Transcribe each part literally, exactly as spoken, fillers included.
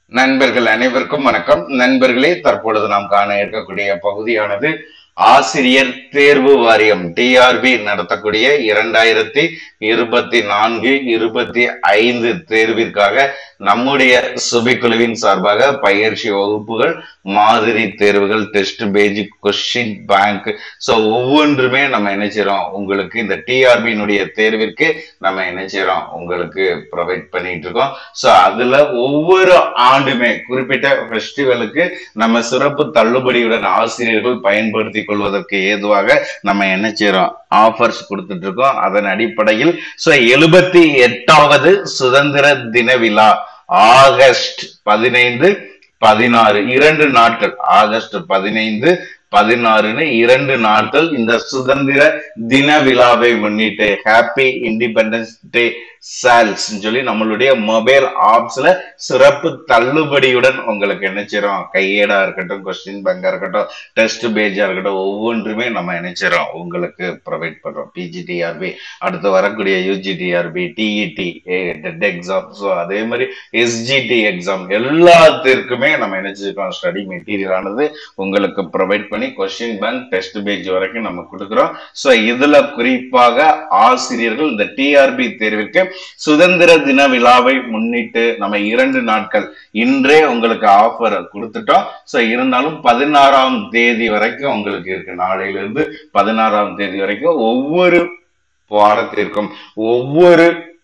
நண்பர்கள் அனைவருக்கும் வணக்கம். நண்பர்களே, தற்பொழுது நாம் காண இருக்கக்கூடிய பகுதியானது ஆசிரியர் தேர்வு வாரியம் டிஆர்பி நடத்தக்கூடிய இரண்டாயிரத்தி இருபத்தி நான்கு இருபத்தி ஐந்து தேர்விற்காக நம்முடைய சுபிக்குழுவின் சார்பாக பயிற்சி வகுப்புகள், மாதிரி தேர்வுகள், test page, question bank, so ஒவ்வொன்றுமே நம்ம என்ன செய்றோம் உங்களுக்கு இந்த டிஆர்பியினுடைய தேர்விற்கு நம்ம என்ன செய்றோம் உங்களுக்கு ப்ரொவைட் பண்ணிட்டு இருக்கோம். சோ அதுல ஒவ்வொரு ஆண்டுமே குறிப்பிட்ட ஃபெஸ்டிவலுக்கு நம்ம சிறப்பு தள்ளுபடியுடன் ஆசிரியர்கள் பயன்படுத்தி கொள்வதற்கு ஏதுவாக நம்ம என்ன செய்றோம் ஆஃபர்ஸ் கொடுத்துட்டு இருக்கோம். அதன் அடிப்படையில் சோ எழுபத்தி எட்டாவது சுதந்திர தின விழா ஆகஸ்ட் பதினைந்து பதினாறு இரண்டு நாட்கள், ஆகஸ்ட் பதினைந்து பதினாறுன்னு இரண்டு நாட்கள் இந்த சுதந்திர தின விழாவை முன்னிட்டு ஹாப்பி இண்டிபெண்டன்ஸ் டே சேல்ஸ் சொல்லி நம்மளுடைய மொபைல் ஆப்ஸ்ல சிறப்பு தள்ளுபடியுடன் உங்களுக்கு என்ன செய்றோம் கையேடா இருக்கட்டும், கொஸ்டின் பேங்கா இருக்கட்டும், டெஸ்ட் பேஜா இருக்கட்டும், ஒவ்வொன்றுமே நம்ம என்ன செய்றோம் உங்களுக்கு ப்ரொவைட் பண்றோம். பிஜிடிஆர்பி, அடுத்து வரக்கூடிய UGTRB, TET TET exam, so அதே மாதிரி எஸ்ஜிடி எக்ஸாம் எல்லாத்திற்குமே நம்ம என்ன செய்யறோம் ஸ்டடி மெட்டீரியல் ஆனது உங்களுக்கு ப்ரொவைட் பண்ணி கொஸ்டின் பேங்க், டெஸ்ட் பேஜ் வரைக்கும் நம்ம கொடுக்குறோம். ஸோ இதுல குறிப்பாக ஆசிரியர்கள் இந்த டிஆர்பி தேர்விற்கு சுதந்திர தின விழாவை முன்னிட்டு நம்ம இரண்டு நாட்கள் இன்றே உங்களுக்கு ஆஃபர் கொடுத்துட்டோம். சோ இருந்தாலும் பதினாறாம் தேதி வரைக்கும் உங்களுக்கு இருக்கு. நாளையில இருந்து பதினாறாம் தேதி வரைக்கும் ஒவ்வொரு பாடத்திற்கும், ஒவ்வொரு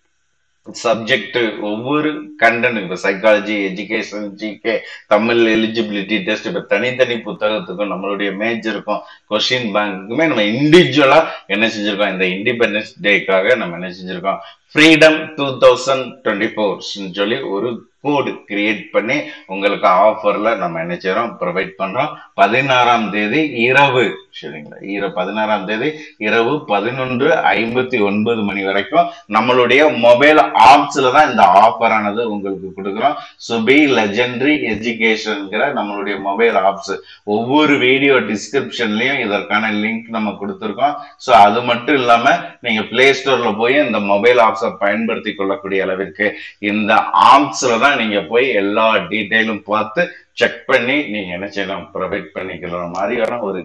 சப்ஜெக்ட், ஒவ்வொரு கண்டென்ட், இப்ப psychology, education, GK, Tamil eligibility test, இப்ப தனித்தனி புத்தகத்துக்கும் நம்மளுடைய மேஜருக்கும் கொஸ்டின் பேங்க்குமே நம்ம இண்டிவிஜுவலா என்ன செஞ்சிருக்கோம் இந்த இண்டிபெண்டன்ஸ் டேக்காக நம்ம என்ன செஞ்சிருக்கோம் freedom two thousand twenty four சொல்லி ஒரு கோடு கிரியேட் பண்ணி உங்களுக்கு ஆஃபர்ல நம்ம என்ன செய்யறோம் ப்ரொவைட் பண்றோம். பதினாறாம் தேதி இரவு, சரிங்களா, இரவு பதினாறாம் தேதி இரவு பதினொன்று ஐம்பத்தி ஒன்பது மணி வரைக்கும் நம்மளுடைய மொபைல் ஆப்ஸ்ல தான் இந்த ஆஃபர் ஆனது உங்களுக்கு கொடுக்குறோம். சுபி லெஜெண்டரி எஜுகேஷன்ங்கிற நம்மளுடைய மொபைல் ஆப்ஸ் ஒவ்வொரு வீடியோ டிஸ்கிரிப்ஷன்லயும் இதற்கான லிங்க் நம்ம கொடுத்துருக்கோம். ஸோ அது மட்டும் இல்லாம நீங்க பிளே ஸ்டோர்ல போய் இந்த மொபைல் ஆப்ஸை பயன்படுத்தி கொள்ளக்கூடிய அளவிற்கு இந்த ஆப்ஸ்ல தான் நீங்க போய் எல்லா டீடைலும் பார்த்து செக் பண்ணி நீங்க என்ன செய்யலாம் ப்ரொவைட் பண்ணிக்கிற மாதிரியான ஒரு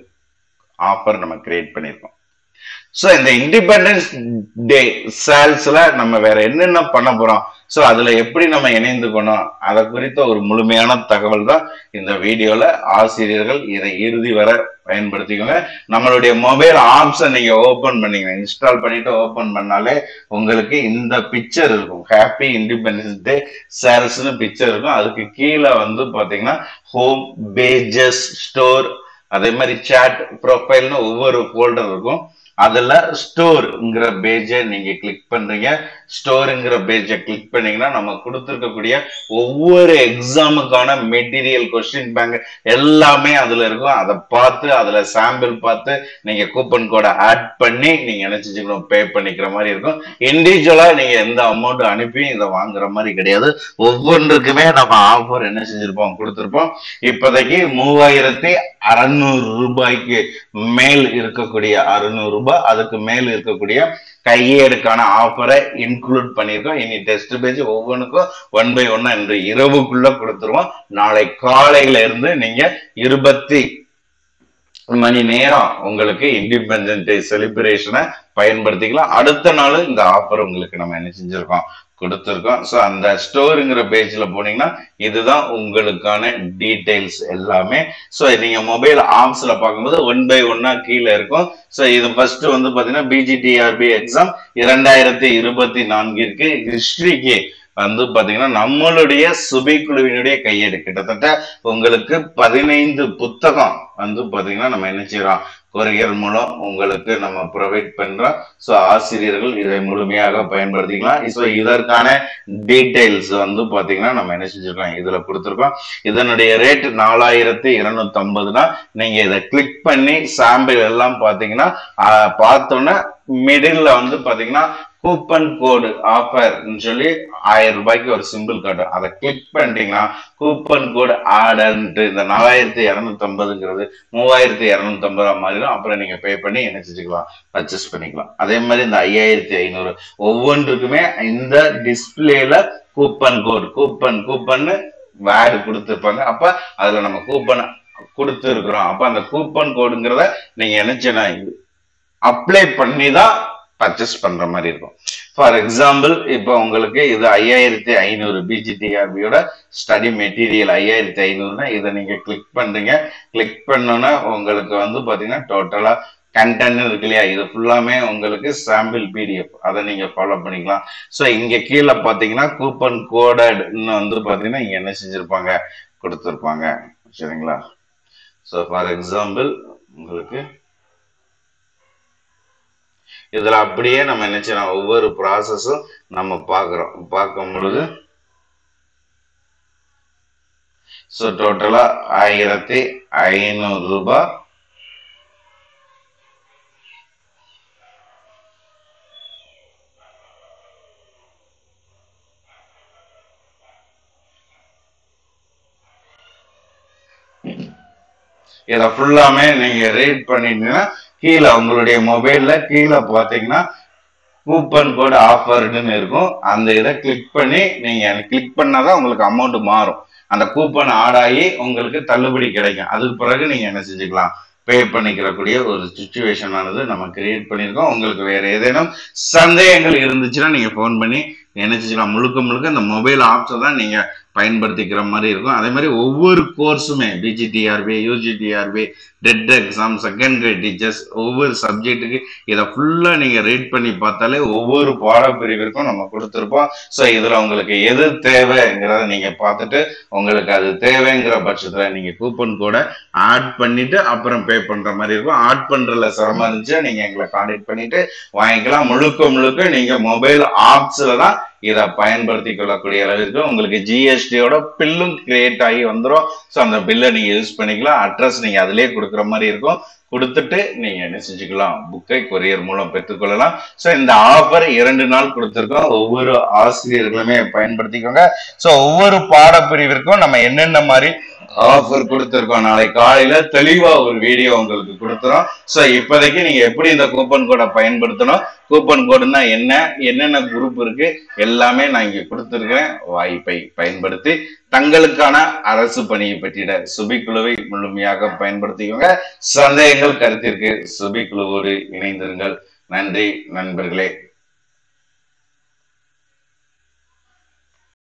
ஆஃபர் நம்ம கிரியேட் பண்ணிருக்கோம். சோ இந்த இண்டிபெண்டன்ஸ் டே சேல்ஸ்ல நம்ம வேற என்னென்ன பண்ண போறோம், சோ அதுல எப்படி நம்ம இணைந்துக்கணும், அதை குறித்த ஒரு முழுமையான தகவல் தான் இந்த வீடியோல. ஆசிரியர்கள் இதை இறுதி வரை பயன்படுத்திக்கோங்க. நம்மளுடைய மொபைல் ஆப்ஸை நீங்க ஓபன் பண்ணீங்க, இன்ஸ்டால் பண்ணிட்டு ஓபன் பண்ணாலே உங்களுக்கு இந்த பிக்சர் இருக்கும், ஹாப்பி இண்டிபெண்டன்ஸ் டே சேல்ஸ்னு பிக்சர் இருக்கும். அதுக்கு கீழே வந்து பாத்தீங்கன்னா ஹோம், பேஜஸ், ஸ்டோர், அதே மாதிரி சாட், ப்ரொஃபைல்னு ஒவ்வொரு ஃபோல்டர் இருக்கும். அதுல ஸ்டோர்ங்கிற பேஜை நீங்க கிளிக் பண்றீங்க. ஸ்டோருங்கிற பேஜை கிளிக் பண்ணீங்கன்னா நம்ம கொடுத்துருக்கக்கூடிய ஒவ்வொரு எக்ஸாமுக்கான மெட்டீரியல், கொஸ்டின் பேங்க் எல்லாமே அதுல இருக்கும். அதை பார்த்து அதுல சாம்பிள் பார்த்து நீங்க கூப்பன் கோடை ஆட் பண்ணி நீங்க என்ன செஞ்சுக்கணும் பே பண்ணிக்கிற மாதிரி இருக்கும். இண்டிவிஜுவலா நீங்க எந்த அமௌண்ட் அனுப்பி இதை வாங்குற மாதிரி கிடையாது. ஒவ்வொன்றுக்குமே நம்ம ஆஃபர் என்ன செஞ்சிருப்போம் கொடுத்திருப்போம். இப்போதைக்கு மூவாயிரத்தி அறுநூறு ரூபாய்க்கு மேல் இருக்கக்கூடிய அறுநூறு ரூபாய் அதுக்கு மேல் இருக்கக்கூடிய கையேடுக்கான ஆஃபரை இன்க்ளூட் பண்ணிருக்கோம். இனி டெஸ்ட் பேஜ் ஒவ்வொன்றுக்கும் ஒன் பை ஒன்னா இன்று இரவுக்குள்ள கொடுத்துருவோம். நாளை காலையில இருந்து நீங்க இருபத்தி மணி நேரம் உங்களுக்கு இண்டிபெண்டன்ஸ் டே செலிப்ரேஷனை பயன்படுத்திக்கலாம். அடுத்த நாள் இந்த ஆஃபர் உங்களுக்கு நம்ம என்ன செஞ்சிருக்கோம் கொடுத்துருக்கோம். ஸோ அந்த ஸ்டோருங்கிற பேஜ்ல போனீங்கன்னா இதுதான் உங்களுக்கான டீடைல்ஸ் எல்லாமே. ஸோ நீங்க மொபைல் ஆப்ஸ்ல பார்க்கும்போது ஒன் பை ஒன்னா கீழே இருக்கும். ஸோ இது ஃபர்ஸ்ட் வந்து பாத்தீங்கன்னா பிஜிடிஆர்பி எக்ஸாம் இரண்டாயிரத்தி இருபத்தி நான்கிற்கு ஹிஸ்டரிக்கு வந்து பாத்தீங்கன்னா நம்மளுடைய சுபை குழுவினுடைய கையேடு கிட்டத்தட்ட உங்களுக்கு பதினைந்து புத்தகம் வந்து பாத்தீங்கன்னா நம்ம என்ன செய்யறோம் கொரியர் மூலம் உங்களுக்கு நம்ம ப்ரொவைட் பண்றோம். ஸோ ஆசிரியர்கள் இதை முழுமையாக பயன்படுத்திக்கலாம். ஸோ இதற்கான டீடைல்ஸ் வந்து பாத்தீங்கன்னா நம்ம என்ன செஞ்சிருக்கோம் இதுல கொடுத்துருக்கோம். இதனுடைய ரேட் நாலாயிரத்தி இருநூத்தி ஐம்பதுனா நீங்க இதை கிளிக் பண்ணி சாம்பிள் எல்லாம் பாத்தீங்கன்னா பார்த்தோன்னா மிடில் வந்து பாத்தீங்கன்னா கூப்பன் கோடு ஆஃபர் சொல்லி ஆயிரம் ரூபாய்க்கு ஒரு சிம்பிள் காட்டும். அதை கிளிக் பண்ணிட்டீங்கன்னா கூப்பன் கோடு ஆடன்ட்டு இந்த நாலாயிரத்தி இருநூத்தி ஐம்பதுங்கிறது மூவாயிரத்தி இருநூத்தி ஐம்பதா மாறிடும். அப்புறம் நீங்க பே பண்ணி என்ன செஞ்சுக்கலாம் பர்ச்சேஸ் பண்ணிக்கலாம். அதே மாதிரி இந்த ஐயாயிரத்தி ஐநூறு ஒவ்வொன்றுக்குமே இந்த டிஸ்பிளேல coupon code coupon coupon word கொடுத்துருப்பாங்க. அப்ப அதுல நம்ம கூப்பன் கொடுத்து இருக்கிறோம். அப்ப அந்த கூப்பன் கோடுங்கிறத நீங்க நினைச்சனா அப்ளை பண்ணி தான் பர்ச்சேஸ் பண்ற மாதிரி இருக்கும். ஃபார் எக்ஸாம்பிள் இப்போ உங்களுக்கு இது ஐயாயிரத்தி ஐநூறு பிஜிடிஆர்பியோட ஸ்டடி மெட்டீரியல் ஐயாயிரத்தி ஐநூறுனா இதை நீங்க கிளிக் பண்றீங்க. கிளிக் பண்ணோன்னா உங்களுக்கு வந்து பாத்தீங்கன்னா டோட்டலா கண்டென்ட் இருக்கு இல்லையா, இது ஃபுல்லாமே உங்களுக்கு சாம்பிள் பிடிஎஃப், அதை நீங்க ஃபாலோ பண்ணிக்கலாம். ஸோ இங்க கீழே பாத்தீங்கன்னா கூப்பன் கோடட்னு வந்து பாத்தீங்கன்னா இங்க என்ன செஞ்சிருப்பாங்க கொடுத்துருப்பாங்க. சரிங்களா? ஸோ ஃபார் எக்ஸாம்பிள் உங்களுக்கு இதுல அப்படியே நம்ம என்ன செய்யலாம், ஒவ்வொரு ப்ராசஸும் நம்ம பார்க்கிறோம். பார்க்கும் பொழுது ஸோ டோட்டலா ஆயிரத்தி ஐநூறு ரூபாய் இதை ஃபுல்லாமே நீங்க ரீட் பண்ணிட்டீங்கன்னா கீழே உங்களுடைய மொபைல்ல கீழே பார்த்தீங்கன்னா கூப்பன் கோட் ஆஃபர்டுன்னு இருக்கும். அந்த இதை கிளிக் பண்ணி நீங்க கிளிக் பண்ணாதான் உங்களுக்கு அமௌண்ட் மாறும். அந்த கூப்பன் ஆட் ஆகி உங்களுக்கு தள்ளுபடி கிடைக்கும். அதுக்கு பிறகு நீங்க என்ன செஞ்சுக்கலாம், பே பண்ணிக்கிறக்கூடிய ஒரு சுச்சுவேஷன் ஆனது நம்ம கிரியேட் பண்ணியிருக்கோம். உங்களுக்கு வேற ஏதேனும் சந்தேகங்கள் இருந்துச்சுன்னா நீங்க போன் பண்ணி என்ன செஞ்சுக்கலாம். முழுக்க முழுக்க இந்த மொபைல் ஆப்ஸை தான் நீங்க பயன்படுத்திக்கிற மாதிரி இருக்கும். அதே மாதிரி ஒவ்வொரு கோர்ஸுமே PGTRB, UGTRB, TET exam, second grade teachers, ஒவ்வொரு சப்ஜெக்ட்டுக்கு இதை ஃபுல்லா நீங்க ரீட் பண்ணி பார்த்தாலே ஒவ்வொரு பாடப்பிரிவிற்கும் நம்ம கொடுத்துருப்போம். ஸோ இதுல உங்களுக்கு எது தேவைங்கிறத நீங்க பார்த்துட்டு உங்களுக்கு அது தேவைங்கிற பட்சத்துல நீங்க கூப்பன் கோட ஆட் பண்ணிட்டு அப்புறம் பே பண்ற மாதிரி இருக்கும். ஆட் பண்றதுல சிரமம் இருந்துச்சு நீங்க எங்களை கான்டாக்ட் பண்ணிட்டு வாங்கிக்கலாம். முழுக்க முழுக்க நீங்க மொபைல் ஆப்ஸ்ல தான் இதை பயன்படுத்தி கொள்ளக்கூடிய அளவிற்கு உங்களுக்கு ஜிஎஸ்டியோட பில்லும் கிரியேட் ஆகி வந்துடும். ஸோ அந்த பில்லை நீங்க யூஸ் பண்ணிக்கலாம். அட்ரஸ் நீங்க அதிலே கொடுக்குற மாதிரி இருக்கும். கொடுத்துட்டு நீங்க என்ன செஞ்சுக்கலாம், புக்கை கொரியர் மூலம் பெற்றுக்கொள்ளலாம். ஸோ இந்த ஆஃபர் இரண்டு நாள் கொடுத்துருக்கோம். ஒவ்வொரு ஆசிரியர்களுமே பயன்படுத்திக்கோங்க. ஸோ ஒவ்வொரு பாடப்பிரிவிற்கும் நம்ம என்னென்ன மாதிரி ஆஃபர் கொடுத்துருக்கோம் நாளை காலையில தெளிவா ஒரு வீடியோ உங்களுக்கு கொடுத்துறோம். ஸோ இப்போதைக்கு நீங்க எப்படி இந்த கூப்பன் கோடை பயன்படுத்தணும், கூப்பன் கோடுனா என்ன, என்னென்ன குரூப் இருக்கு எல்லாமே நான் இங்க கொடுத்துருக்கேன். வாய்ப்பை பயன்படுத்தி தங்களுக்கான அரசு பணியை பற்றிட சுபி குழுவை முழுமையாக பயன்படுத்திக்கோங்க. சந்தேகங்கள் கருத்திற்கு சுபி குழுவோடு இணைந்திருங்கள். நன்றி நண்பர்களே.